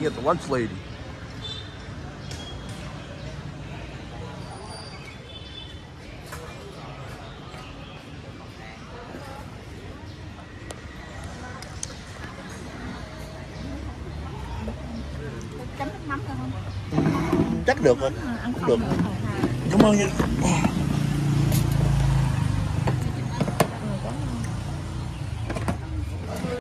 looking at the lunch lady. Chấm nước mắm được không? Chắc được rồi. Ăn Được. Cảm ơn nha.